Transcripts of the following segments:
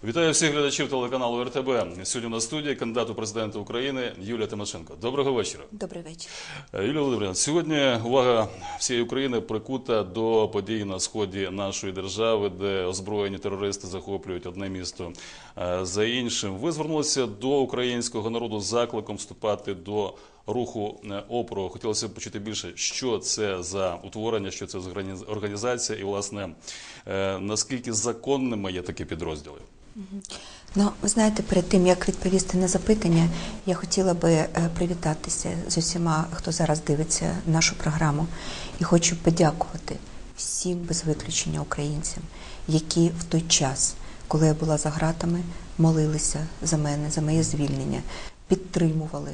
Вітаю всіх глядачів телеканалу РТБ. Сьогодні на студії кандидат у президенти України Юлія Тимошенко. Доброго вечора. Добрий вечір. Юлія Володимирівна, сьогодні увага всієї України прикута до подій на сході нашої держави, де озброєні терористи захоплюють одне місто за іншим. Ви звернулися до українського народу з закликом вступати до руху опору. Хотілося б почути більше, що це за утворення, що це за організація і, власне, наскільки законними є такі підрозділи? Ну, ви знаєте, перед тим, як відповісти на запитання, я хотіла би привітатися з усіма, хто зараз дивиться нашу програму. І хочу подякувати всім без виключення українцям, які в той час, коли я була за ґратами, молилися за мене, за моє звільнення, підтримували,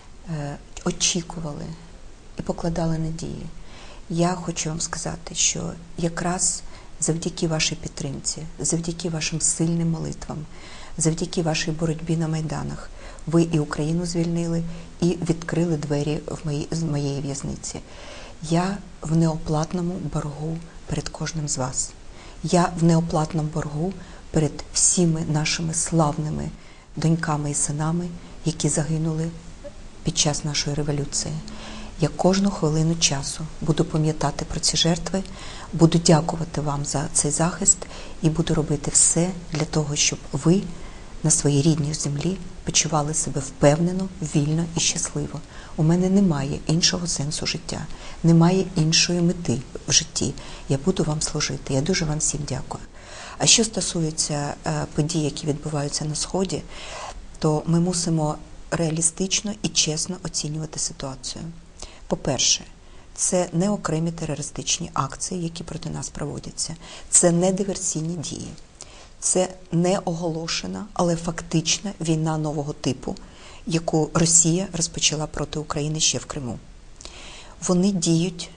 очікували і покладали надії. Я хочу вам сказати, що якраз завдяки вашій підтримці, завдяки вашим сильним молитвам, завдяки вашій боротьбі на Майданах, ви і Україну звільнили, і відкрили двері з моєї в'язниці. Я в неоплатному боргу перед кожним з вас. Я в неоплатному боргу перед всіми нашими славними доньками і синами, які загинули під час нашої революції. Я кожну хвилину часу буду пам'ятати про ці жертви, буду дякувати вам за цей захист і буду робити все для того, щоб ви на своїй рідній землі почували себе впевнено, вільно і щасливо. У мене немає іншого сенсу життя, немає іншої мети в житті. Я буду вам служити. Я дуже вам всім дякую. А що стосується подій, які відбуваються на Сході, то ми мусимо реалістично і чесно оцінювати ситуацію. По-перше, це не окремі терористичні акції, які проти нас проводяться. Це не диверсійні дії. Це не оголошена, але фактична війна нового типу, яку Росія розпочала проти України ще в Криму. Вони діють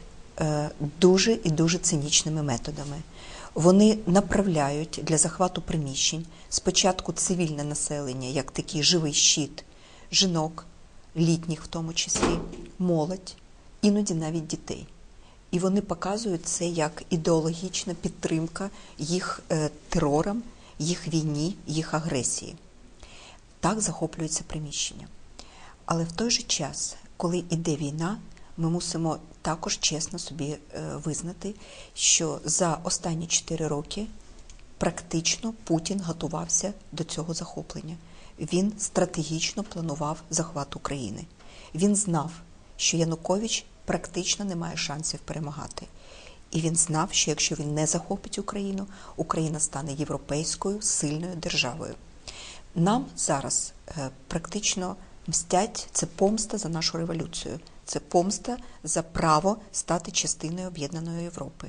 дуже і дуже цинічними методами. Вони направляють для захвату приміщень спочатку цивільне населення, як такий живий щит, жінок, літніх в тому числі, молодь, іноді навіть дітей. І вони показують це як ідеологічна підтримка їх терорам, їх війні, їх агресії. Так захоплюється приміщення. Але в той же час, коли йде війна, ми мусимо також чесно собі визнати, що за останні 4 роки практично Путін готувався до цього захоплення. Він стратегічно планував захват України. Він знав, що Янукович практично не має шансів перемагати. І він знав, що якщо він не захопить Україну, Україна стане європейською сильною державою. Нам зараз практично мстять, це помста за нашу революцію. Це помста за право стати частиною об'єднаної Європи.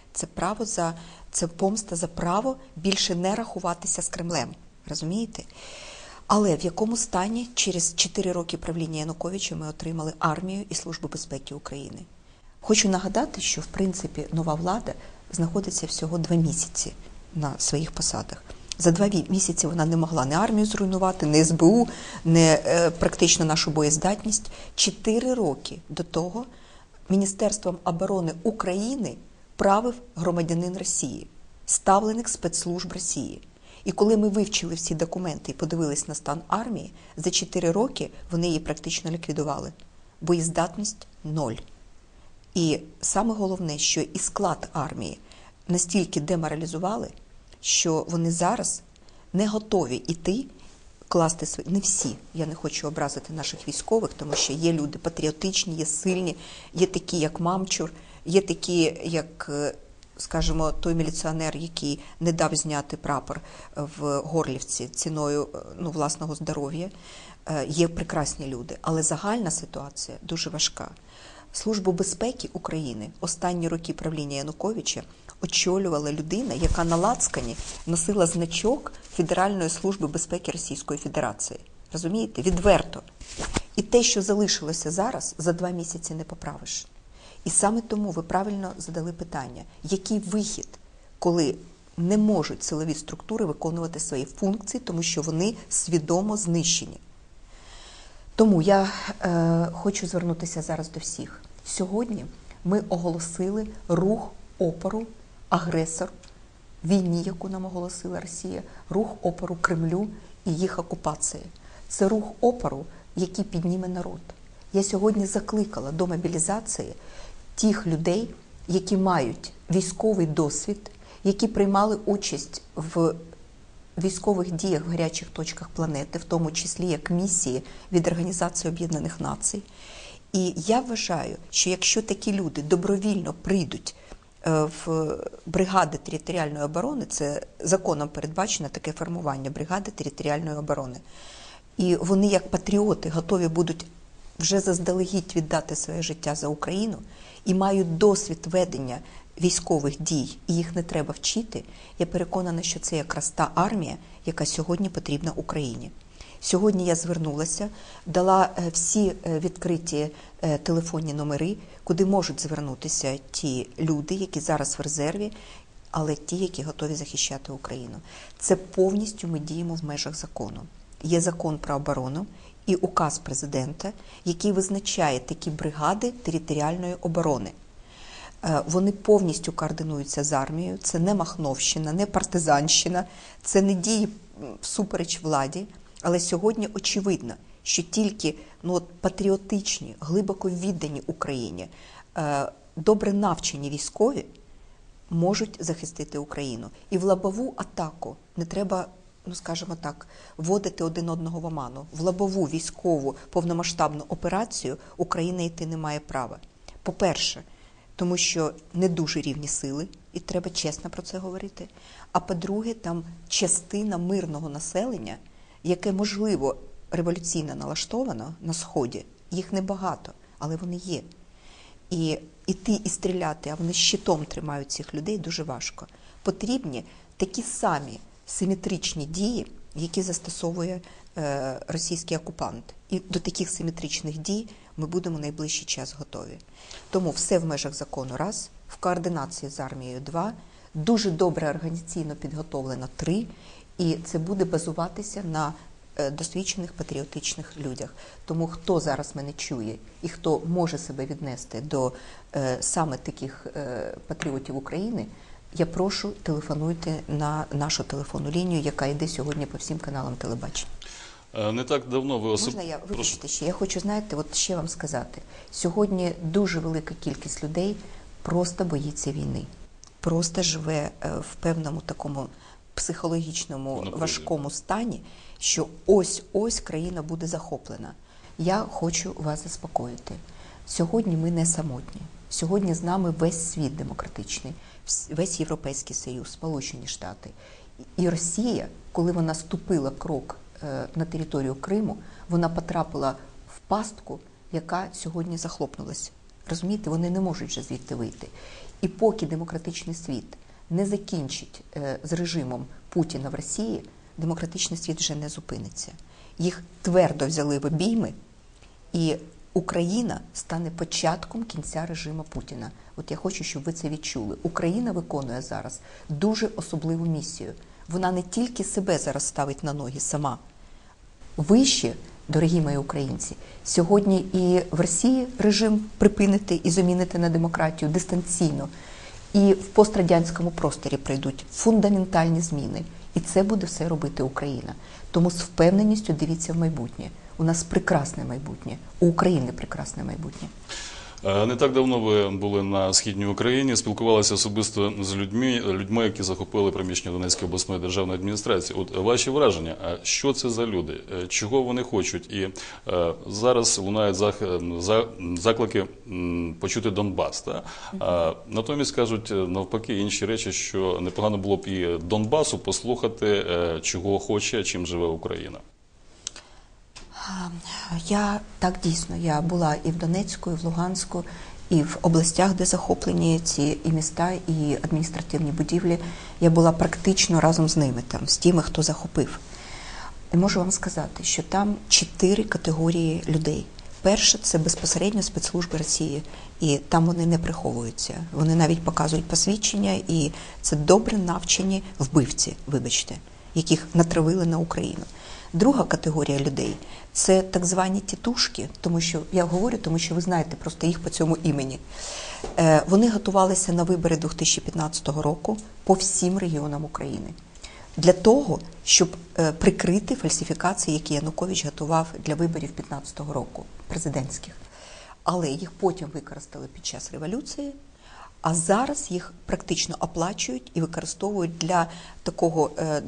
Це помста за право більше не рахуватися з Кремлем. Розумієте? Але в якому стані через 4 роки правління Януковича ми отримали армію і Службу безпеки України? Хочу нагадати, що, в принципі, нова влада знаходиться всього 2 місяці на своїх посадах. За 2 місяці вона не могла ні армію зруйнувати, ні СБУ, ні практично нашу боєздатність. 4 роки до того Міністерством оборони України правив громадянин Росії, ставленик спецслужб Росії. І коли ми вивчили всі документи і подивились на стан армії, за 4 роки вони її практично ліквідували. Боєздатність – 0. І саме головне, що і склад армії настільки деморалізували, що вони зараз не готові йти, класти свої... Не всі, я не хочу образити наших військових, тому що є люди патріотичні, є сильні, є такі, як Мамчур, є такі, як... скажімо, той міліціонер, який не дав зняти прапор в Горлівці ціною власного здоров'я, є прекрасні люди. Але загальна ситуація дуже важка. Службу безпеки України останні роки правління Януковича очолювала людина, яка на лацкані носила значок Федеральної служби безпеки Російської Федерації. Розумієте? Відверто. І те, що залишилося зараз, за 2 місяці не поправиш. І саме тому ви правильно задали питання, який вихід, коли не можуть силові структури виконувати свої функції, тому що вони свідомо знищені. Тому я хочу звернутися зараз до всіх. Сьогодні ми оголосили рух опору «Агресор війні, яку нам оголосила Росія, рух опору Кремлю і їх окупації. Це рух опору, який підніме народ. Я сьогодні закликала до мобілізації тих людей, які мають військовий досвід, які приймали участь в військових діях в гарячих точках планети, в тому числі як місії від Організації Об'єднаних Націй. І я вважаю, що якщо такі люди добровільно прийдуть в бригади територіальної оборони, це законом передбачено таке формування бригади територіальної оборони, і вони як патріоти готові будуть вже заздалегідь віддати своє життя за Україну і мають досвід ведення військових дій, і їх не треба вчити, я переконана, що це якраз та армія, яка сьогодні потрібна Україні. Сьогодні я звернулася, дала всі відкриті телефонні номери, куди можуть звернутися ті люди, які зараз в резерві, але ті, які готові захищати Україну. Це повністю ми діємо в межах закону. Є закон про оборону і указ президента, який визначає такі бригади територіальної оборони. Вони повністю координуються з армією, це не махновщина, не партизанщина, це не дії всупереч владі, але сьогодні очевидно, що тільки патріотичні, глибоко віддані Україні, добре навчені військові можуть захистити Україну. І в лобову атаку не треба, скажімо так, вводити один одного в оману. В лобову військову повномасштабну операцію Україна йти не має права. По-перше, тому що не дуже рівні сили, і треба чесно про це говорити. А по-друге, там частина мирного населення, яке, можливо, революційно налаштовано на Сході, їх небагато, але вони є. І іти і стріляти, а вони щитом тримають цих людей, дуже важко. Потрібні такі самі симетричні дії, які застосовує російський окупант. І до таких симетричних дій ми будемо найближчий час готові. Тому все в межах закону – раз, в координації з армією – два, дуже добре організаційно підготовлено – три, і це буде базуватися на досвідчених патріотичних людях. Тому хто зараз мене чує і хто може себе віднести до саме таких патріотів України, я прошу, телефонуйте на нашу телефонну лінію, яка йде сьогодні по всім каналам телебачення. Не так давно ви Можна я, вибачте, ще? Я хочу, знаєте, от ще вам сказати. Сьогодні дуже велика кількість людей просто боїться війни. Просто живе в певному такому психологічному важкому стані, що ось-ось країна буде захоплена. Я хочу вас заспокоїти. Сьогодні ми не самотні. Сьогодні з нами весь світ демократичний, весь Європейський Союз, Сполучені Штати. І Росія, коли вона ступила крок на територію Криму, вона потрапила в пастку, яка сьогодні захлопнулася. Розумієте, вони не можуть вже звідти вийти. І поки демократичний світ не закінчить з режимом Путіна в Росії, демократичний світ вже не зупиниться. Їх твердо взяли в обійми, і Україна стане початком кінця режиму Путіна. От я хочу, щоб ви це відчули. Україна виконує зараз дуже особливу місію. Вона не тільки себе зараз ставить на ноги сама. Вище, дорогі мої українці, сьогодні і в Росії режим припинити і замінити на демократію дистанційно. І в пострадянському просторі прийдуть фундаментальні зміни. І це буде все робити Україна. Тому з впевненістю дивіться в майбутнє. У нас прекрасне майбутнє. У України прекрасне майбутнє. Не так давно ви були на Східній Україні, спілкувалися особисто з людьми, які захопили приміщення Донецької обласної державної адміністрації. От ваші враження, а що це за люди, чого вони хочуть? І зараз лунають заклики почути Донбас. Та? Натомість кажуть навпаки інші речі, що непогано було б і Донбасу послухати, чого хоче, чим живе Україна. Дійсно, я була і в Донецьку, і в Луганську, і в областях, де захоплені ці і міста, і адміністративні будівлі. Я була практично разом з ними, там, з тими, хто захопив. І можу вам сказати, що там 4 категорії людей. Перше – це безпосередньо спецслужби Росії, і там вони не приховуються. Вони навіть показують посвідчення, і це добре навчені вбивці, вибачте. яких натравили на Україну. Друга категорія людей – це так звані тітушки, тому що я говорю, тому що ви знаєте просто їх по цьому імені. Вони готувалися на вибори 2015 року по всім регіонам України. Для того, щоб прикрити фальсифікації, які Янукович готував для виборів 2015 року, президентських. Але їх потім використали під час революції, а зараз їх практично оплачують і використовують для такого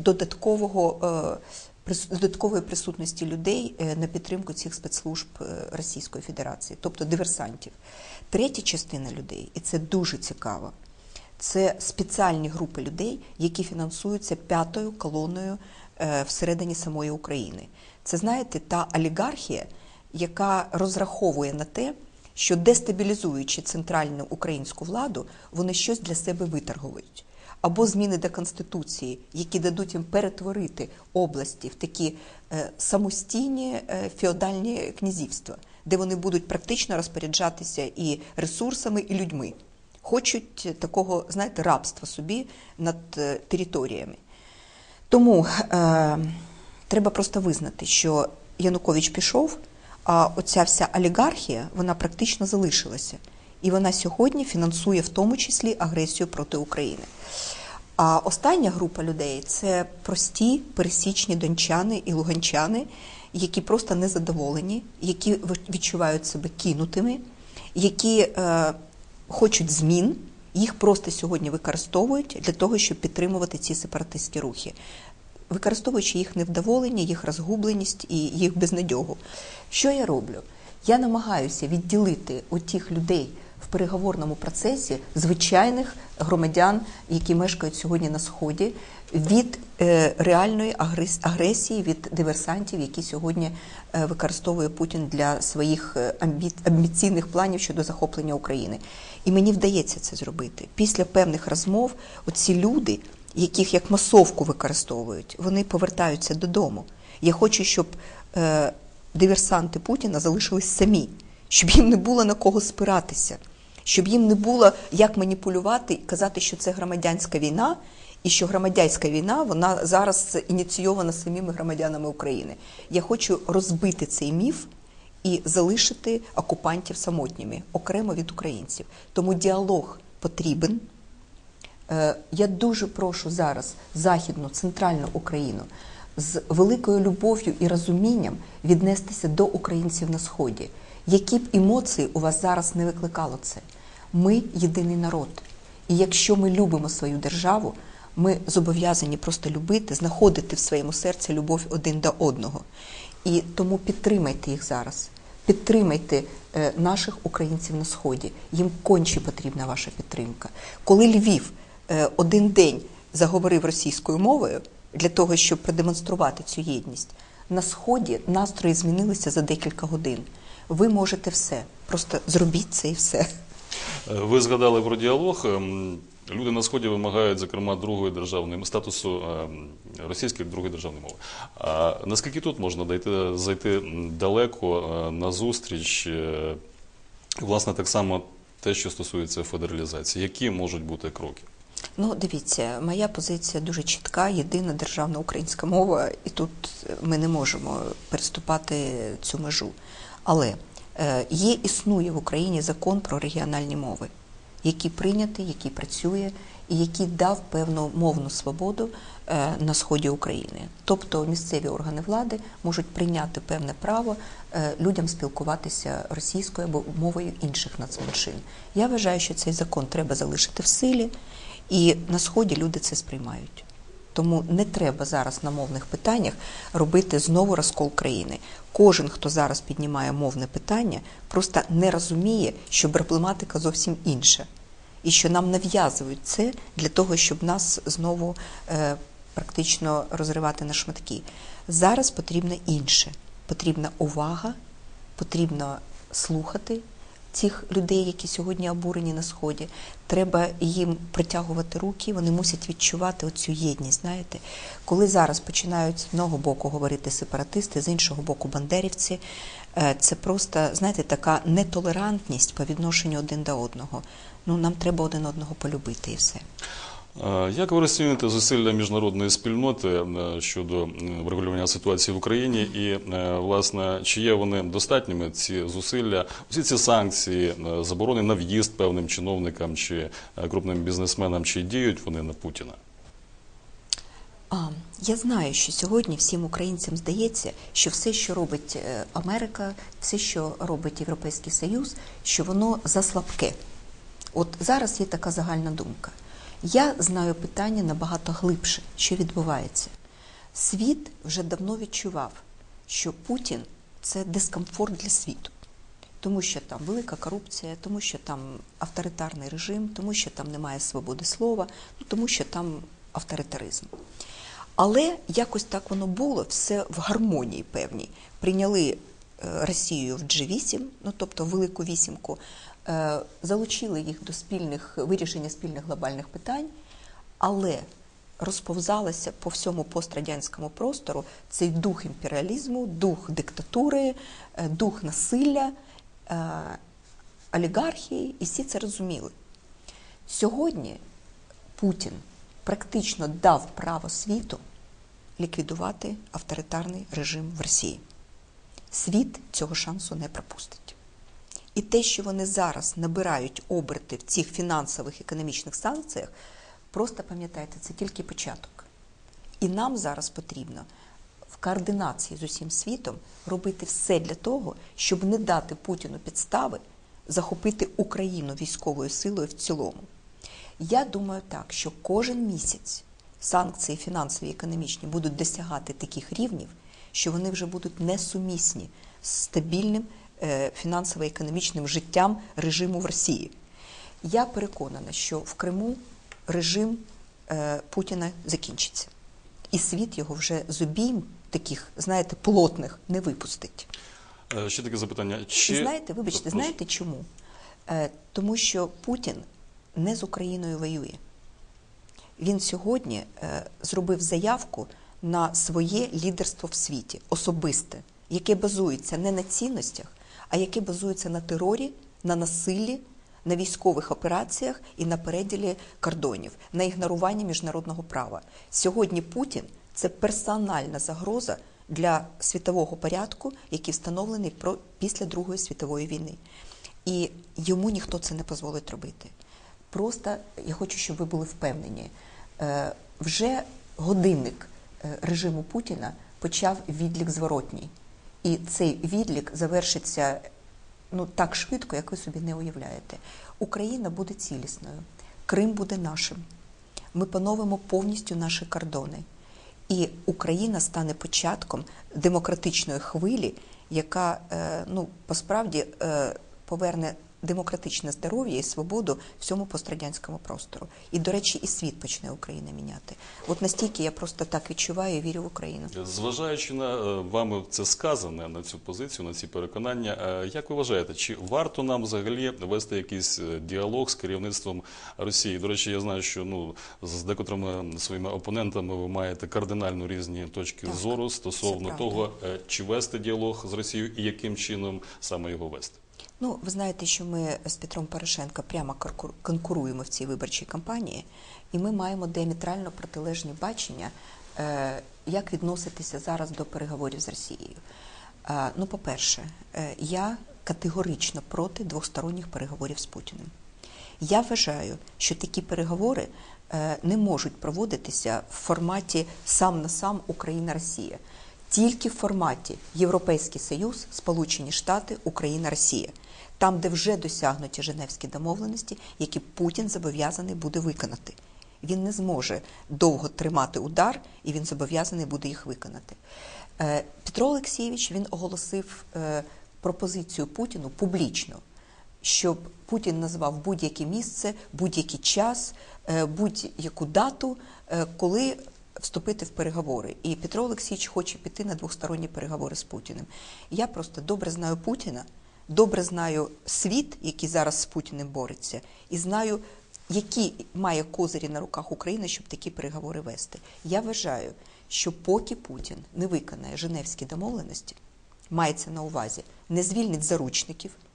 додаткової присутності людей на підтримку цих спецслужб Російської Федерації, тобто диверсантів. Третя частина людей, і це дуже цікаво, це спеціальні групи людей, які фінансуються п'ятою колоною всередині самої України. Це, знаєте, та олігархія, яка розраховує на те, що дестабілізуючи центральну українську владу, вони щось для себе виторгують. Або зміни до Конституції, які дадуть їм перетворити області в такі самостійні феодальні князівства, де вони будуть практично розпоряджатися і ресурсами, і людьми. Хочуть такого, знаєте, рабства собі над територіями. Тому треба просто визнати, що Янукович пішов, а оця вся олігархія, вона практично залишилася. І вона сьогодні фінансує в тому числі агресію проти України. А остання група людей – це прості, пересічні дончани і луганчани, які просто незадоволені, які відчувають себе кинутими, які хочуть змін, їх просто сьогодні використовують для того, щоб підтримувати ці сепаратистські рухи, використовуючи їх невдоволення, їх розгубленість і їх безнадьогу. Що я роблю? Я намагаюся відділити тих людей в переговорному процесі звичайних громадян, які мешкають сьогодні на Сході, від реальної агресії, від диверсантів, які сьогодні використовує Путін для своїх амбіційних планів щодо захоплення України. І мені вдається це зробити. Після певних розмов оці люди, яких як масовку використовують, вони повертаються додому. Я хочу, щоб диверсанти Путіна залишились самі, щоб їм не було на кого спиратися, щоб їм не було як маніпулювати і казати, що це громадянська війна, і що громадянська війна, вона зараз ініційована самими громадянами України. Я хочу розбити цей міф і залишити окупантів самотніми, окремо від українців. Тому діалог потрібен. Я дуже прошу зараз Західну, Центральну Україну з великою любов'ю і розумінням віднестися до українців на Сході. Які б емоції у вас зараз не викликало це? Ми – єдиний народ. І якщо ми любимо свою державу, ми зобов'язані просто любити, знаходити в своєму серці любов один до одного. І тому підтримайте їх зараз. Підтримайте наших українців на Сході. Їм конче потрібна ваша підтримка. Коли Львів один день заговорив російською мовою для того, щоб продемонструвати цю єдність, на Сході настрої змінилися за декілька годин. Ви можете все. Просто зробіть це і все. Ви згадали про діалог. Люди на Сході вимагають, зокрема, статусу російської другої державної мови. А наскільки тут можна зайти далеко на зустріч, власне, так само те, що стосується федералізації? Які можуть бути кроки? Ну, дивіться, моя позиція дуже чітка, єдина державна українська мова, і тут ми не можемо переступати цю межу. Але існує в Україні закон про регіональні мови, який прийнятий, який працює і який дав певну мовну свободу на Сході України. Тобто місцеві органи влади можуть прийняти певне право людям спілкуватися російською або мовою інших нацменшин. Я вважаю, що цей закон треба залишити в силі, і на Сході люди це сприймають. Тому не треба зараз на мовних питаннях робити знову розкол країни. Кожен, хто зараз піднімає мовне питання, просто не розуміє, що проблематика зовсім інша. І що нам нав'язують це для того, щоб нас знову практично розривати на шматки. Зараз потрібно інше. Потрібна увага, потрібно слухати цих людей, які сьогодні обурені на Сході. Треба їм притягувати руки, вони мусять відчувати оцю єдність, знаєте. Коли зараз починають з одного боку говорити сепаратисти, з іншого боку бандерівці, це просто, знаєте, така нетолерантність по відношенню один до одного. Ну, нам треба один одного полюбити і все. Як ви розцінюєте зусилля міжнародної спільноти щодо врегулювання ситуації в Україні і, власне, чи є вони достатніми, ці зусилля, усі ці санкції, заборони на в'їзд певним чиновникам чи крупним бізнесменам, чи діють вони на Путіна? Я знаю, що сьогодні всім українцям здається, що все, що робить Америка, все, що робить Європейський Союз, що воно заслабке. От зараз є така загальна думка. Я знаю питання набагато глибше, що відбувається. Світ вже давно відчував, що Путін – це дискомфорт для світу. Тому що там велика корупція, тому що там авторитарний режим, тому що там немає свободи слова, тому що там авторитаризм. Але якось так воно було, все в гармонії певній. Прийняли Росію в G8, тобто Велику Вісімку, залучили їх до вирішення спільних глобальних питань, але розповзалося по всьому пострадянському простору цей дух імперіалізму, дух диктатури, дух насилля, олігархії, і всі це розуміли. Сьогодні Путін практично дав право світу ліквідувати авторитарний режим в Росії. Світ цього шансу не пропустить. І те, що вони зараз набирають оберти в цих фінансових, економічних санкціях, просто пам'ятайте, це тільки початок. І нам зараз потрібно в координації з усім світом робити все для того, щоб не дати Путіну підстави захопити Україну військовою силою в цілому. Я думаю так, що кожен місяць санкції фінансові і економічні будуть досягати таких рівнів, що вони вже будуть несумісні з стабільним фінансово-економічним життям режиму в Росії. Я переконана, що в Криму режим Путіна закінчиться. І світ його вже з обійм таких, знаєте, плотних не випустить. Ще таке запитання. І знаєте, вибачте, знаєте чому? Тому що Путін не з Україною воює. Він сьогодні зробив заявку на своє лідерство в світі, особисте, яке базується не на цінностях, а яке базується на терорі, на насиллі, на військових операціях і на переділі кордонів, на ігноруванні міжнародного права. Сьогодні Путін – це персональна загроза для світового порядку, який встановлений після Другої світової війни. І йому ніхто це не дозволить робити. Просто я хочу, щоб ви були впевнені. Вже годинник режиму Путіна почав відлік зворотній. І цей відлік завершиться так швидко, як ви собі не уявляєте. Україна буде цілісною, Крим буде нашим. Ми поновимо повністю наші кордони. І Україна стане початком демократичної хвилі, яка, посправді, поверне демократичне здоров'я і свободу всьому пострадянському простору. І, до речі, і світ почне Україна міняти. От настільки я просто так відчуваю і вірю в Україну. Зважаючи на вами це сказане, на цю позицію, на ці переконання, як ви вважаєте, чи варто нам взагалі вести якийсь діалог з керівництвом Росії? До речі, я знаю, що з декотрими своїми опонентами ви маєте кардинально різні точки зору стосовно того, чи вести діалог з Росією і яким чином саме його вести. Ви знаєте, що ми з Петром Порошенко прямо конкуруємо в цій виборчій кампанії, і ми маємо діаметрально протилежні бачення, як відноситися зараз до переговорів з Росією. По-перше, я категорично проти двосторонніх переговорів з Путіним. Я вважаю, що такі переговори не можуть проводитися в форматі сам на сам Україна-Росія. Тільки в форматі Європейський Союз, Сполучені Штати, Україна-Росія. Там, де вже досягнуті Женевські домовленості, які Путін зобов'язаний буде виконати. Він не зможе довго тримати удар, і він зобов'язаний буде їх виконати. Петро Олексійович, він оголосив пропозицію Путіну публічно, щоб Путін назвав будь-яке місце, будь-який час, будь-яку дату, коли вступити в переговори. І Петро Олексійович хоче піти на двосторонні переговори з Путіним. Я просто добре знаю Путіна, добре знаю світ, який зараз з Путіним бореться, і знаю, які має козирі на руках Україна, щоб такі переговори вести. Я вважаю, що поки Путін не виконає Женевські домовленості, мається на увазі, не звільнить заручників,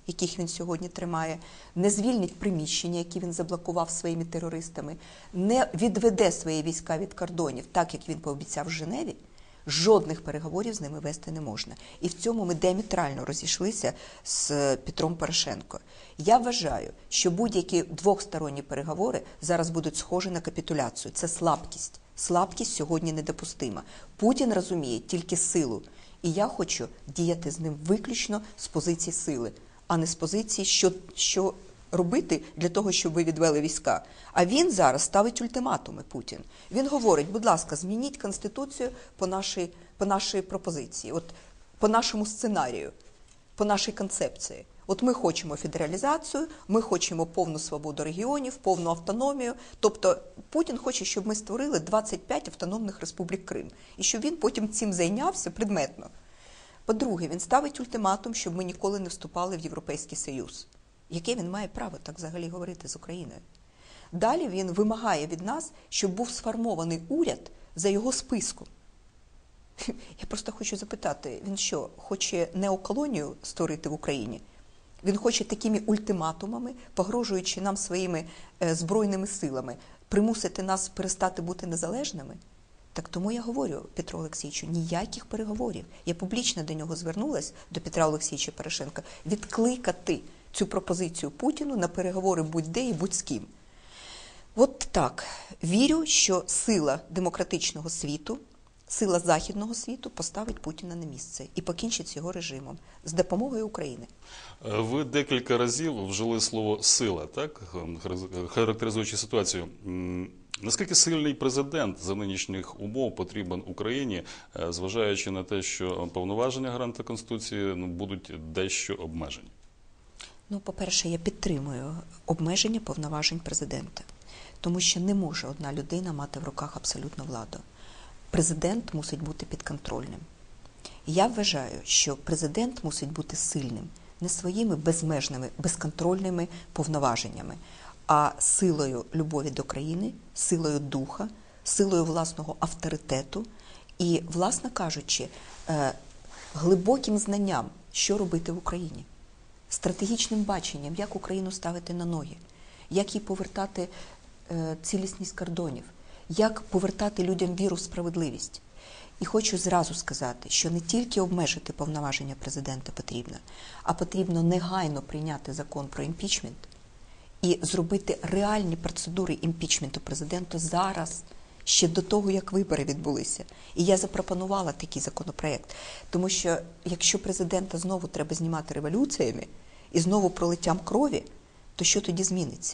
яких він сьогодні тримає, не звільнить приміщення, які він заблокував своїми терористами, не відведе свої війська від кордонів, так як він пообіцяв в Женеві, жодних переговорів з ними вести не можна. І в цьому ми діаметрально розійшлися з Петром Порошенко. Я вважаю, що будь-які двосторонні переговори зараз будуть схожі на капітуляцію. Це слабкість. Слабкість сьогодні недопустима. Путін розуміє тільки силу. І я хочу діяти з ним виключно з позиції сили, а не з позиції, що робити для того, щоб ви відвели війська. А він зараз ставить ультиматуми, Путін. Він говорить, будь ласка, змініть Конституцію по нашій пропозиції, от по нашому сценарію, по нашій концепції. От ми хочемо федералізацію, ми хочемо повну свободу регіонів, повну автономію. Тобто Путін хоче, щоб ми створили 25 автономних республік Крим. І щоб він потім цим зайнявся предметно. По-друге, він ставить ультиматум, щоб ми ніколи не вступали в Європейський Союз. Яке він має право так взагалі говорити з Україною? Далі він вимагає від нас, щоб був сформований уряд за його списком. Я просто хочу запитати, він що, хоче неоколонію створити в Україні? Він хоче такими ультиматумами, погрожуючи нам своїми збройними силами, примусити нас перестати бути незалежними? Так тому я говорю Петру Олексійовичу, ніяких переговорів. Я публічно до нього звернулась, до Петра Олексійовича Порошенка, відкликати цю пропозицію Путіну на переговори будь-де і будь з ким. От так. Вірю, що сила демократичного світу, сила західного світу поставить Путіна на місце і покінчить з його режимом з допомогою України. Ви декілька разів вжили слово «сила», так? Характеризуючи ситуацію. Наскільки сильний президент за нинішніх умов потрібен Україні, зважаючи на те, що повноваження гаранта Конституції будуть дещо обмежені? Ну, по-перше, я підтримую обмеження повноважень президента, тому що не може одна людина мати в руках абсолютну владу. Президент мусить бути підконтрольним. Я вважаю, що президент мусить бути сильним не своїми безмежними, безконтрольними повноваженнями, а силою любові до країни, силою духа, силою власного авторитету і, власне кажучи, глибоким знанням, що робити в Україні, стратегічним баченням, як Україну ставити на ноги, як їй повертати цілісність кордонів, як повертати людям віру в справедливість. І хочу зразу сказати, що не тільки обмежити повноваження президента потрібно, а потрібно негайно прийняти закон про імпічмент і зробити реальні процедури імпічменту президента зараз, ще до того, як вибори відбулися. І я запропонувала такий законопроект, тому що якщо президента знову треба знімати революціями і знову пролиттям крові, то що тоді зміниться?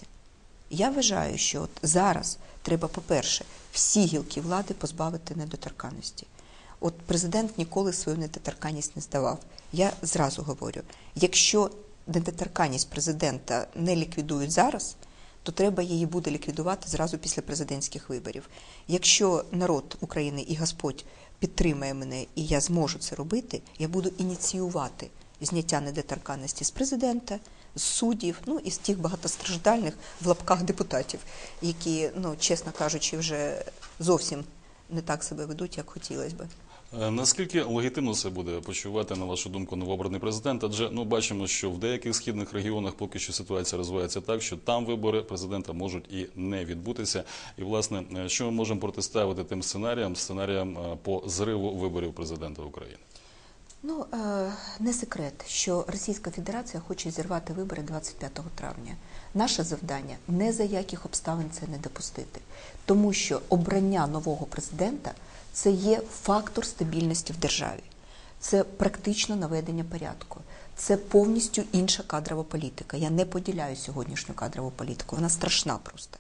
Я вважаю, що от зараз треба, по-перше, всі гілки влади позбавити недоторканності. От президент ніколи свою недоторканність не здавав. Я зразу говорю, якщо недоторканність президента не ліквідують зараз, то треба її буде ліквідувати зразу після президентських виборів. Якщо народ України і Господь підтримає мене, і я зможу це робити, я буду ініціювати зняття недоторканності з президента, з суддів, ну і з тих багатостраждальних в лапках депутатів, які, ну, чесно кажучи, вже зовсім не так себе ведуть, як хотілося би. Наскільки легітимно це буде почувати, на вашу думку, новообраний президент? Адже бачимо, що в деяких східних регіонах поки що ситуація розвивається так, що там вибори президента можуть і не відбутися. І, власне, що ми можемо протиставити тим сценаріям по зриву виборів президента України? Ну, не секрет, що Російська Федерація хоче зірвати вибори 25 травня. Наше завдання не за яких обставин це не допустити. Тому що обрання нового президента – це є фактор стабільності в державі. Це практично наведення порядку. Це повністю інша кадрова політика. Я не поділяю сьогоднішню кадрову політику. Вона страшна просто.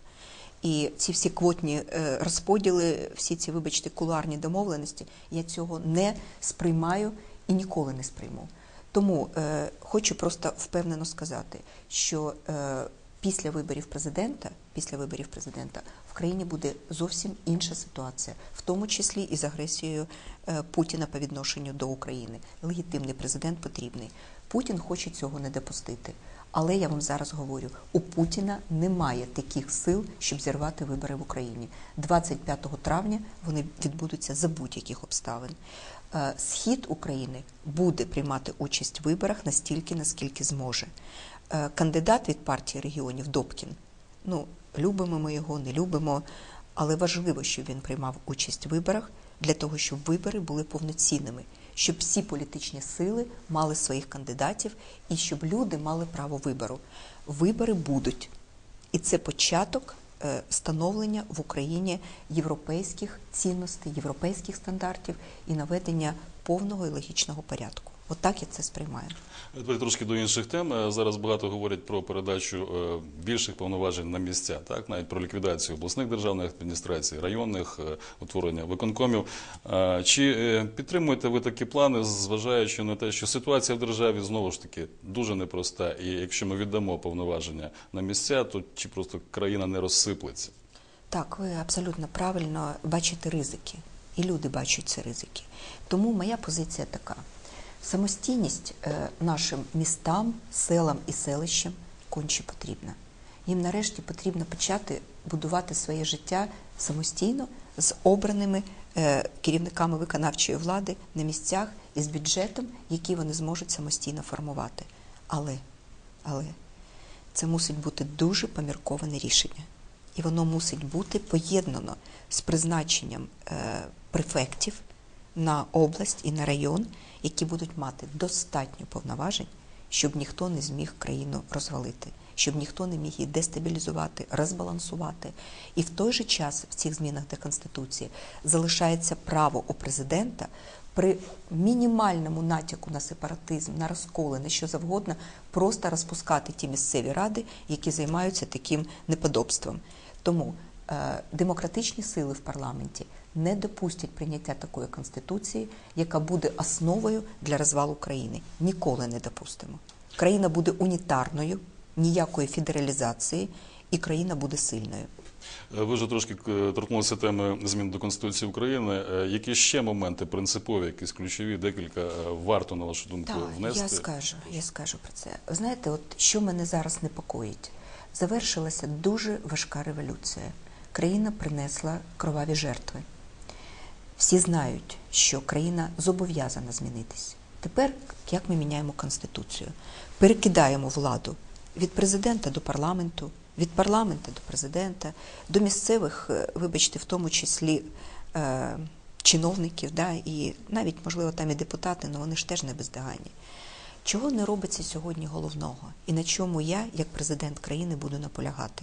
І ці всі квотні розподіли, всі ці, вибачте, кулуарні домовленості, я цього не сприймаю і ніколи не сприйму. Тому хочу просто впевнено сказати, що після виборів президента в країні буде зовсім інша ситуація, в тому числі і з агресією Путіна по відношенню до України. Легітимний президент потрібний. Путін хоче цього не допустити. Але я вам зараз говорю, у Путіна немає таких сил, щоб зірвати вибори в Україні. 25 травня вони відбудуться за будь-яких обставин. Схід України буде приймати участь в виборах настільки, наскільки зможе. Кандидат від партії регіонів Добкін, любимо ми його, не любимо, але важливо, щоб він приймав участь в виборах для того, щоб вибори були повноцінними, щоб всі політичні сили мали своїх кандидатів і щоб люди мали право вибору. Вибори будуть. І це початок становлення в Україні європейських цінностей, європейських стандартів і наведення повного і логічного порядку. Отак я це сприймаю. Тепер трошки до інших тем. Зараз багато говорять про передачу більших повноважень на місця, так? Навіть про ліквідацію обласних державних адміністрацій, районних, утворення виконкомів. Чи підтримуєте ви такі плани, зважаючи на те, що ситуація в державі знову ж таки дуже непроста, і якщо ми віддамо повноваження на місця, то чи просто країна не розсиплеться? Так, ви абсолютно правильно бачите ризики, і люди бачать ці ризики. Тому моя позиція така. Самостійність нашим містам, селам і селищам конче потрібна. Їм нарешті потрібно почати будувати своє життя самостійно з обраними керівниками виконавчої влади на місцях і з бюджетом, який вони зможуть самостійно формувати. Але це мусить бути дуже помірковане рішення. І воно мусить бути поєднано з призначенням префектів на область і на район, які будуть мати достатньо повноважень, щоб ніхто не зміг країну розвалити, щоб ніхто не міг її дестабілізувати, розбалансувати. І в той же час в цих змінах до Конституції залишається право у президента при мінімальному натяку на сепаратизм, на розколи, на що завгодно, просто розпускати ті місцеві ради, які займаються таким неподобством. Тому демократичні сили в парламенті не допустять прийняття такої конституції, яка буде основою для розвалу країни. Ніколи не допустимо. Країна буде унітарною, ніякої федералізації, і країна буде сильною. Ви вже трошки торкнулися теми змін до Конституції України. Які ще моменти принципові, якісь ключові, декілька варто, на вашу думку, внести? Я скажу про це. Ви знаєте, що мене зараз непокоїть? Завершилася дуже важка революція. Країна принесла кроваві жертви. Всі знають, що країна зобов'язана змінитись. Тепер, як ми міняємо Конституцію? Перекидаємо владу від президента до парламенту, від парламенту до президента, до місцевих, вибачте, в тому числі чиновників, і навіть, можливо, там і депутати, але вони ж теж не бездоганні. Чого не робиться сьогодні головного? І на чому я, як президент країни, буду наполягати?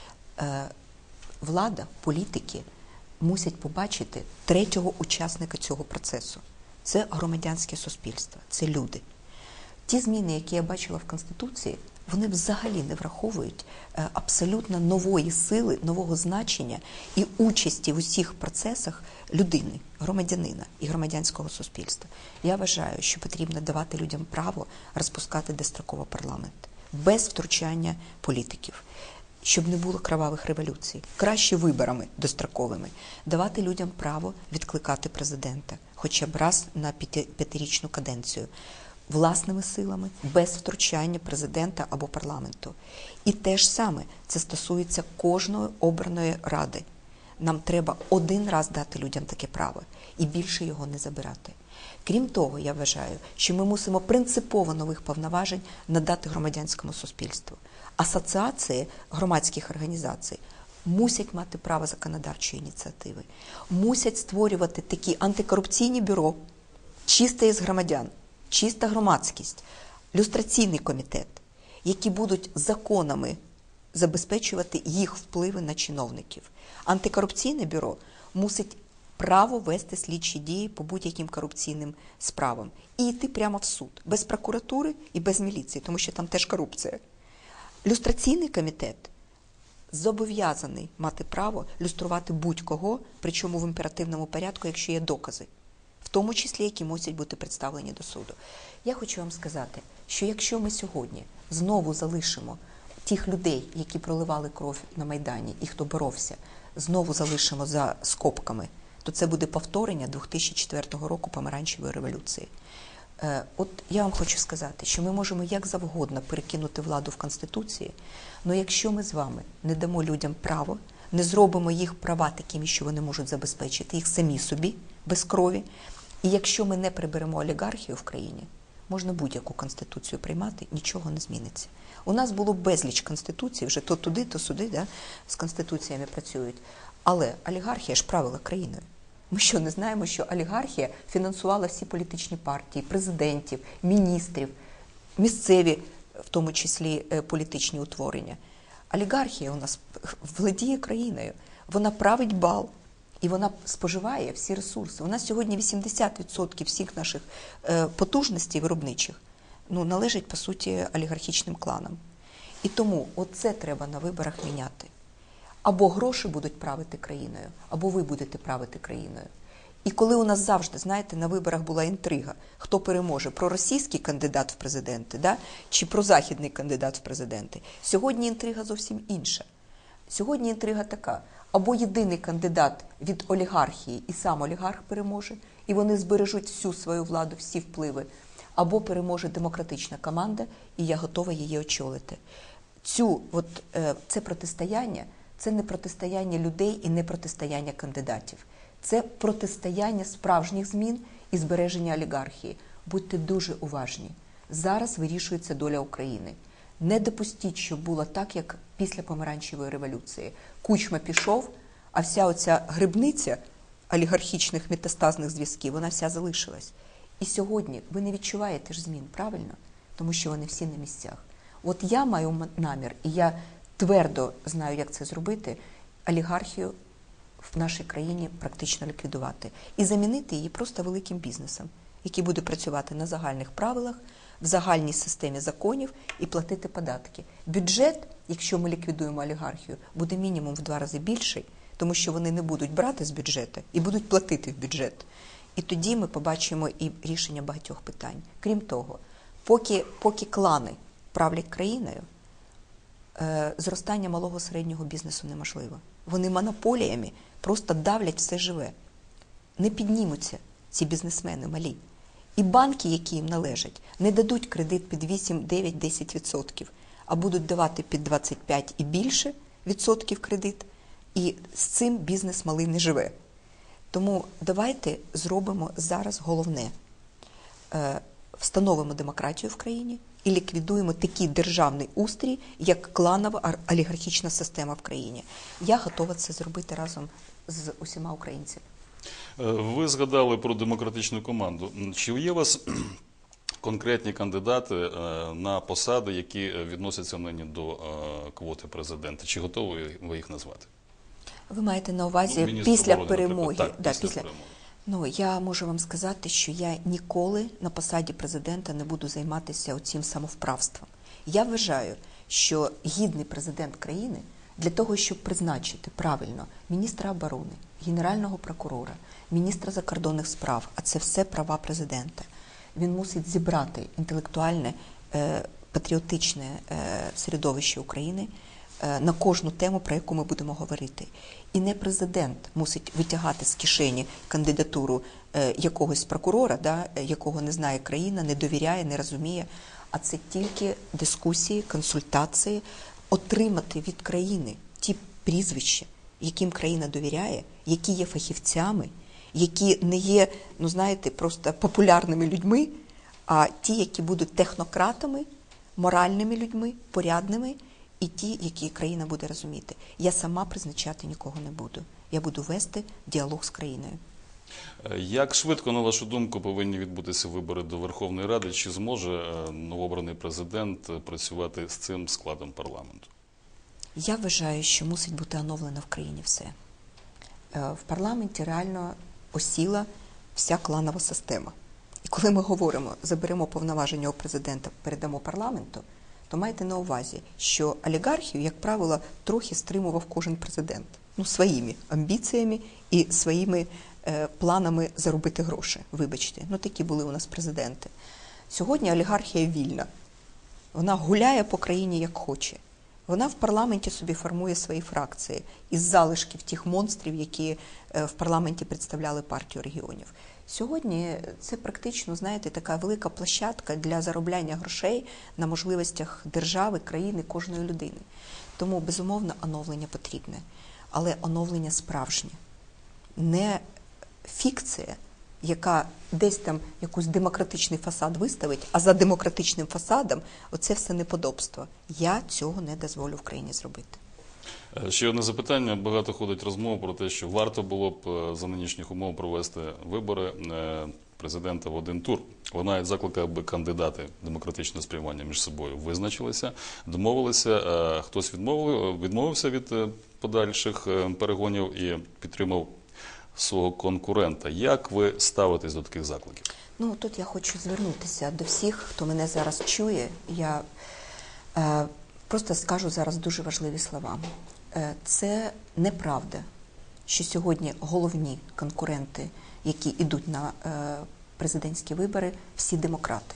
Влада, політики мусять побачити третього учасника цього процесу. Це громадянське суспільство, це люди. Ті зміни, які я бачила в Конституції, вони взагалі не враховують абсолютно нової сили, нового значення і участі в усіх процесах людини, громадянина і громадянського суспільства. Я вважаю, що потрібно давати людям право розпускати достроково парламент, без втручання політиків, щоб не було кровавих революцій, краще виборами достроковими, давати людям право відкликати президента, хоча б раз на п'ятирічну каденцію, власними силами, без втручання президента або парламенту. І те ж саме це стосується кожної обраної ради. Нам треба один раз дати людям таке право і більше його не забирати. Крім того, я вважаю, що ми мусимо принципово нових повноважень надати громадянському суспільству. Асоціації громадських організацій мусять мати право законодавчої ініціативи, мусять створювати такі антикорупційні бюро, чисте із громадян, чиста громадськість, люстраційний комітет, які будуть законами забезпечувати їх впливи на чиновників. Антикорупційне бюро мусить право вести слідчі дії по будь-яким корупційним справам і йти прямо в суд, без прокуратури і без міліції, тому що там теж корупція. Люстраційний комітет зобов'язаний мати право люструвати будь-кого, причому в імперативному порядку, якщо є докази, в тому числі, які мусять бути представлені до суду. Я хочу вам сказати, що якщо ми сьогодні знову залишимо тих людей, які проливали кров на Майдані і хто боровся, знову залишимо за скобками, то це буде повторення 2004 року помаранчевої революції. От я вам хочу сказати, що ми можемо як завгодно перекинути владу в Конституції, але якщо ми з вами не дамо людям право, не зробимо їх права такими, що вони можуть забезпечити їх самі собі, без крові, і якщо ми не приберемо олігархію в країні, можна будь-яку конституцію приймати, нічого не зміниться. У нас було безліч конституцій, вже то туди, то сюди, да, з конституціями працюють. Але олігархія ж правила країною. Ми що, не знаємо, що олігархія фінансувала всі політичні партії, президентів, міністрів, місцеві, в тому числі політичні утворення. Олігархія у нас владіє країною, вона править бал, і вона споживає всі ресурси. У нас сьогодні 80% всіх наших потужностей виробничих належать, по суті, олігархічним кланам. І тому оце треба на виборах міняти. Або гроші будуть правити країною, або ви будете правити країною. І коли у нас завжди, знаєте, на виборах була інтрига, хто переможе, проросійський кандидат в президенти, да, чи прозахідний кандидат в президенти, сьогодні інтрига зовсім інша. Сьогодні інтрига така, або єдиний кандидат від олігархії, і сам олігарх переможе, і вони збережуть всю свою владу, всі впливи, або переможе демократична команда, і я готова її очолити. Це протистояння, це не протистояння людей і не протистояння кандидатів. Це протистояння справжніх змін і збереження олігархії. Будьте дуже уважні. Зараз вирішується доля України. Не допустіть, щоб було так, як після Помаранчевої революції. Кучма пішов, а вся оця грибниця олігархічних метастазних зв'язків, вона вся залишилась. І сьогодні ви не відчуваєте ж змін, правильно? Тому що вони всі на місцях. От я маю намір, і я твердо знаю, як це зробити, олігархію в нашій країні практично ліквідувати. І замінити її просто великим бізнесом, який буде працювати на загальних правилах, в загальній системі законів і платити податки. Бюджет, якщо ми ліквідуємо олігархію, буде мінімум в 2 рази більший, тому що вони не будуть брати з бюджету і будуть платити в бюджет. І тоді ми побачимо і рішення багатьох питань. Крім того, поки клани правлять країною, зростання малого середнього бізнесу неможливо. Вони монополіями просто давлять все живе. Не піднімуться ці бізнесмени малі. І банки, які їм належать, не дадуть кредит під 8, 9, 10%, а будуть давати під 25 і більше відсотків кредит, і з цим бізнес малий не живе. Тому давайте зробимо зараз головне. Встановимо демократію в країні і ліквідуємо такий державний устрій, як кланова олігархічна система в країні. Я готова це зробити разом з усіма українцями. Ви згадали про демократичну команду. Чи є у вас конкретні кандидати на посади, які відносяться нині до квоти президента? Чи готові ви їх назвати? Ви маєте на увазі після перемоги? Так, після перемоги. Я можу вам сказати, що я ніколи на посаді президента не буду займатися оцим самовправством. Я вважаю, що гідний президент країни для того, щоб призначити правильно міністра оборони, генерального прокурора, міністра закордонних справ, а це все права президента, він мусить зібрати інтелектуальне, патріотичне середовище України на кожну тему, про яку ми будемо говорити. І не президент мусить витягати з кишені кандидатуру якогось прокурора, якого не знає країна, не довіряє, не розуміє, а це тільки дискусії, консультації, отримати від країни ті прізвища, яким країна довіряє, які є фахівцями, які не є, просто популярними людьми, а ті, які будуть технократами, моральними людьми, порядними, і ті, які країна буде розуміти. Я сама призначати нікого не буду. Я буду вести діалог з країною. Як швидко, на вашу думку, повинні відбутися вибори до Верховної Ради? Чи зможе новообраний президент працювати з цим складом парламенту? Я вважаю, що мусить бути оновлено в країні все. В парламенті реально осіла вся кланова система. І коли ми говоримо, заберемо повноваження у президента, передамо парламенту, то майте на увазі, що олігархію, як правило, трохи стримував кожен президент. Своїми амбіціями і своїми планами заробити гроші. Вибачте, такі були у нас президенти. Сьогодні олігархія вільна. Вона гуляє по країні як хоче. Вона в парламенті собі формує свої фракції із залишків тих монстрів, які в парламенті представляли партію регіонів. Сьогодні це практично, знаєте, така велика площадка для заробляння грошей на можливостях держави, країни, кожної людини. Тому, безумовно, оновлення потрібне, але оновлення справжнє. Не фікція, яка десь там якийсь демократичний фасад виставить, а за демократичним фасадом оце все неподобство. Я цього не дозволю в країні зробити. Ще одне запитання. Багато ходить розмов про те, що варто було б за нинішніх умов провести вибори президента в один тур. Лунають заклики, аби кандидати демократичного спрямування між собою визначилися, домовилися, хтось відмовився від подальших перегонів і підтримав свого конкурента. Як ви ставитесь до таких закликів? Ну, тут я хочу звернутися до всіх, хто мене зараз чує. Я просто скажу зараз дуже важливі слова. Це неправда, що сьогодні головні конкуренти, які йдуть на президентські вибори, всі демократи.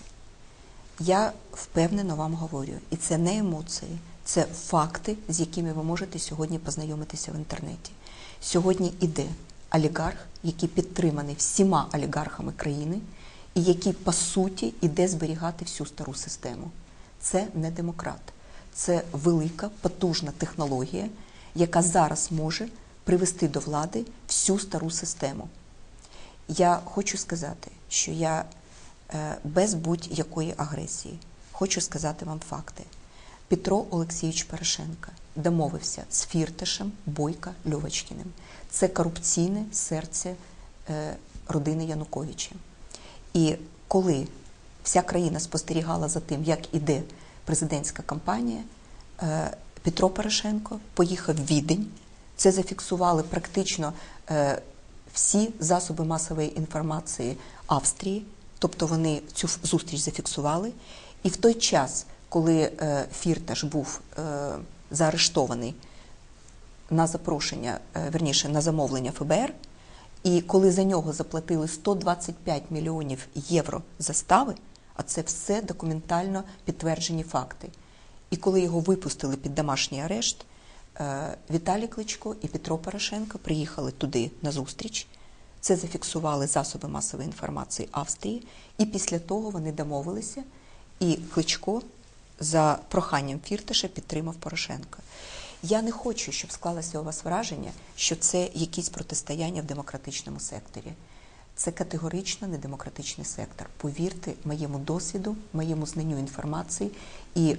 Я впевнено вам говорю, і це не емоції, це факти, з якими ви можете сьогодні познайомитися в інтернеті. Сьогодні іде олігарх, який підтриманий всіма олігархами країни, і який, по суті, іде зберігати всю стару систему. Це не демократ. Це велика, потужна технологія, яка зараз може привести до влади всю стару систему. Я хочу сказати, що я без будь-якої агресії хочу сказати вам факти. Петро Олексійович Порошенко домовився з Фірташем, Бойко, Льовочкіним. Це корупційне серце родини Януковича. І коли вся країна спостерігала за тим, як іде президентська кампанія, Петро Порошенко поїхав в Відень. Це зафіксували практично всі засоби масової інформації Австрії, тобто вони цю зустріч зафіксували. І в той час, коли Фірташ був заарештований на запрошення, верніше, на замовлення ФБР, і коли за нього заплатили 125 мільйонів євро застави, а це все документально підтверджені факти. І коли його випустили під домашній арешт, Віталій Кличко і Петро Порошенко приїхали туди на зустріч. Це зафіксували засоби масової інформації Австрії. І після того вони домовилися, і Кличко за проханням Фірташа підтримав Порошенка. Я не хочу, щоб склалося у вас враження, що це якісь протистояння в демократичному секторі. Це категорично недемократичний сектор. Повірте моєму досвіду, моєму знанню інформації і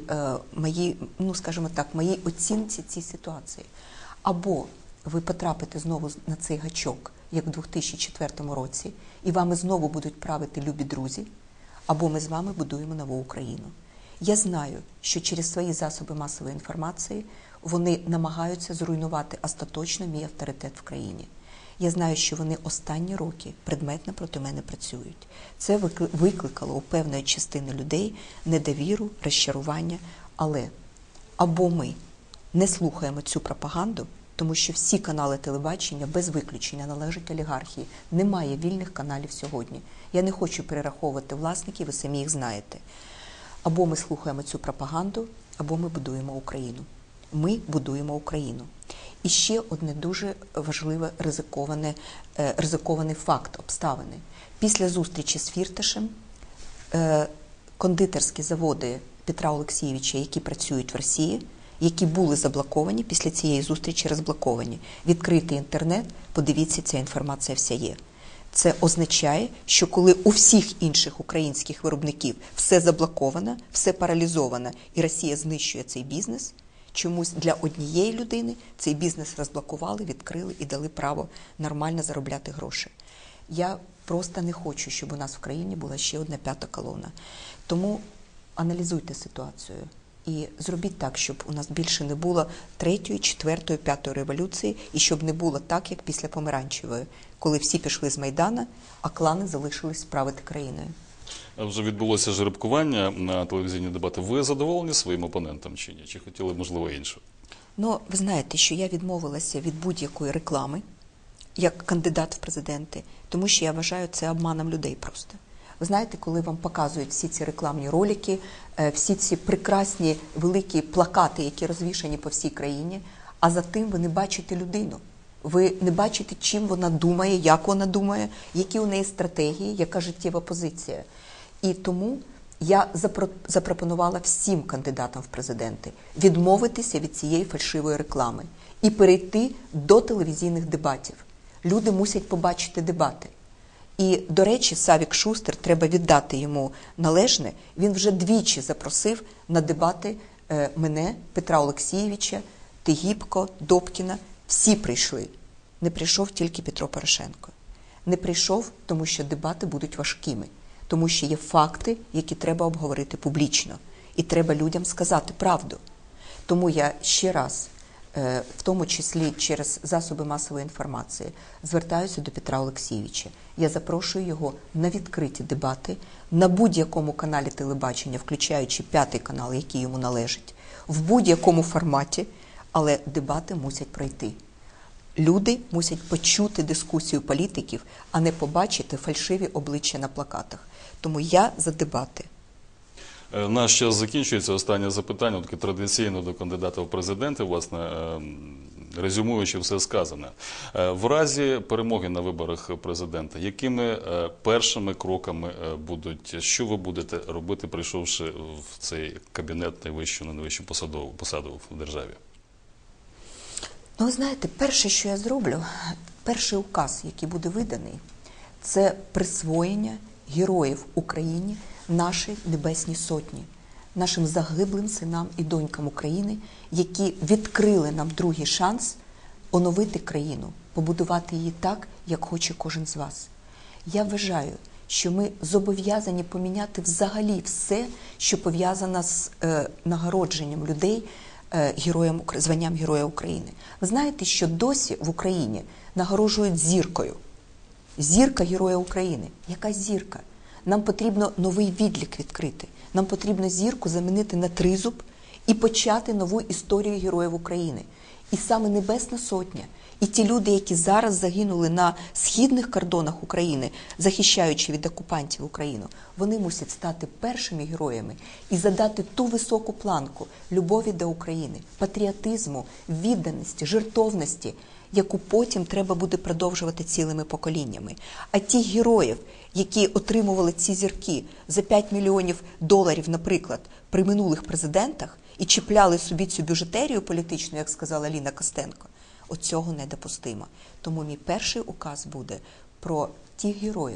моїй оцінці цієї ситуації. Або ви потрапите знову на цей гачок, як в 2004 році, і вами знову будуть правити любі друзі, або ми з вами будуємо нову Україну. Я знаю, що через свої засоби масової інформації вони намагаються зруйнувати остаточно мій авторитет в країні. Я знаю, що вони останні роки предметно проти мене працюють. Це викликало у певної частини людей недовіру, розчарування. Але або ми не слухаємо цю пропаганду, тому що всі канали телебачення без виключення належать олігархії. Немає вільних каналів сьогодні. Я не хочу перераховувати власників, ви самі їх знаєте. Або ми слухаємо цю пропаганду, або ми будуємо Україну. Ми будуємо Україну. І ще одне дуже важливе ризикований факт, обставини. Після зустрічі з Фірташем кондитерські заводи Петра Олексійовича, які працюють в Росії, які були заблоковані, після цієї зустрічі розблоковані. Відкрийте інтернет, подивіться, ця інформація вся є. Це означає, що коли у всіх інших українських виробників все заблоковано, все паралізовано, і Росія знищує цей бізнес, чомусь для однієї людини цей бізнес розблокували, відкрили і дали право нормально заробляти гроші. Я просто не хочу, щоб у нас в країні була ще одна п'ята колона. Тому аналізуйте ситуацію і зробіть так, щоб у нас більше не було третьої, четвертої, п'ятої революції, і щоб не було так, як після Помаранчевої, коли всі пішли з Майдана, а клани залишились правити країною. Вже відбулося жеребкування на телевізійні дебати. Ви задоволені своїм опонентом чи ні? Чи хотіли, можливо, іншого? Ну, ви знаєте, що я відмовилася від будь-якої реклами, як кандидат в президенти, тому що я вважаю це обманом людей просто. Ви знаєте, коли вам показують всі ці рекламні ролики, всі ці прекрасні великі плакати, які розвішані по всій країні, а за тим ви не бачите людину. Ви не бачите, чим вона думає, як вона думає, які у неї стратегії, яка життєва позиція. І тому я запропонувала всім кандидатам в президенти відмовитися від цієї фальшивої реклами і перейти до телевізійних дебатів. Люди мусять побачити дебати. І, до речі, Савік Шустер, треба віддати йому належне, він вже двічі запросив на дебати мене, Петра Олексійовича, Тигіпко, Добкіна. Всі прийшли. Не прийшов тільки Петро Порошенко. Не прийшов, тому що дебати будуть важкими. Тому що є факти, які треба обговорити публічно. І треба людям сказати правду. Тому я ще раз, в тому числі через засоби масової інформації, звертаюся до Петра Олексійовича. Я запрошую його на відкриті дебати на будь-якому каналі телебачення, включаючи 5-й канал, який йому належить, в будь-якому форматі, але дебати мусять пройти. Люди мусять почути дискусію політиків, а не побачити фальшиві обличчя на плакатах. Тому я за дебати. Наш час закінчується. Останнє запитання, таке традиційно до кандидата в президенти, власне, резюмуючи все сказане. В разі перемоги на виборах президента, якими першими кроками будуть, що ви будете робити, прийшовши в цей кабінет найвищу, на найвищу посаду в державі? Ну, ви знаєте, перше, що я зроблю, перший указ, який буде виданий, це присвоєння героїв Україні нашій Небесній Сотні, нашим загиблим синам і донькам України, які відкрили нам другий шанс оновити країну, побудувати її так, як хоче кожен з вас. Я вважаю, що ми зобов'язані поміняти взагалі все, що пов'язано з нагородженням людей званням Героя України. Ви знаєте, що досі в Україні нагороджують зіркою. Зірка Героя України. Яка зірка? Нам потрібно новий відлік відкрити. Нам потрібно зірку замінити на тризуб і почати нову історію Героїв України. І саме Небесна Сотня, і ті люди, які зараз загинули на східних кордонах України, захищаючи від окупантів Україну, вони мусять стати першими героями і задати ту високу планку любові до України, патріотизму, відданості, жертовності, яку потім треба буде продовжувати цілими поколіннями. А ті героїв, які отримували ці зірки за 5 мільйонів доларів, наприклад, при минулих президентах, і чіпляли собі цю бюджетерію політичну, як сказала Ліна Костенко, оцього недопустимо. Тому мій перший указ буде про тих героїв,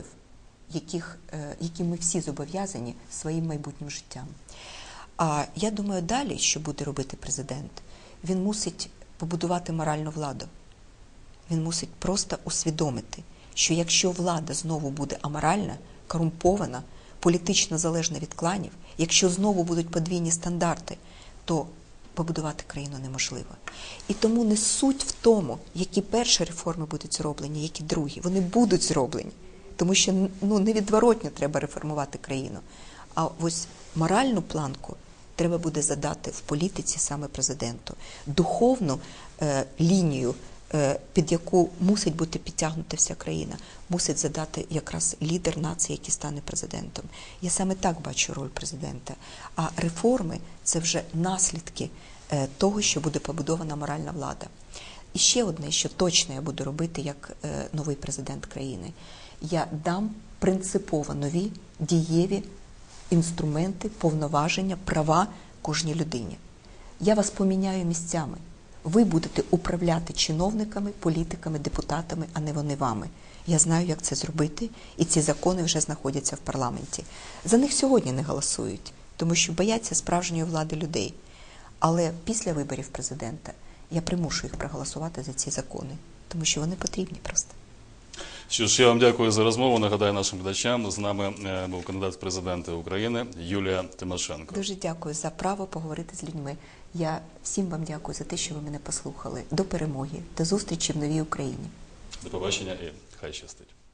яким ми всі зобов'язані своїм майбутнім життям. А я думаю, далі, що буде робити президент, він мусить побудувати моральну владу. Він мусить просто усвідомити, що якщо влада знову буде аморальна, корумпована, політично залежна від кланів, якщо знову будуть подвійні стандарти, то побудувати країну неможливо. І тому не суть в тому, які перші реформи будуть зроблені, які другі. Вони будуть зроблені, тому що невідворотно треба реформувати країну. А ось моральну планку треба буде задати в політиці саме президенту. Духовну лінію, під яку мусить бути підтягнута вся країна, мусить задати якраз лідер нації, який стане президентом. Я саме так бачу роль президента. А реформи – це вже наслідки того, що буде побудована моральна влада. І ще одне, що точно я буду робити як новий президент країни. Я дам принципово нові, дієві інструменти, повноваження, права кожній людині. Я вас поміняю місцями. Ви будете управляти чиновниками, політиками, депутатами, а не вони вами. Я знаю, як це зробити, і ці закони вже знаходяться в парламенті. За них сьогодні не голосують, тому що бояться справжньої влади людей. Але після виборів президента я примушу їх проголосувати за ці закони, тому що вони потрібні просто. Що ж, я вам дякую за розмову. Нагадаю нашим глядачам, з нами був кандидат в президенти України Юлія Тимошенко. Дуже дякую за право поговорити з людьми. Я всім вам дякую за те, що ви мене послухали. До перемоги, до зустрічі в новій Україні. До побачення і хай щастить.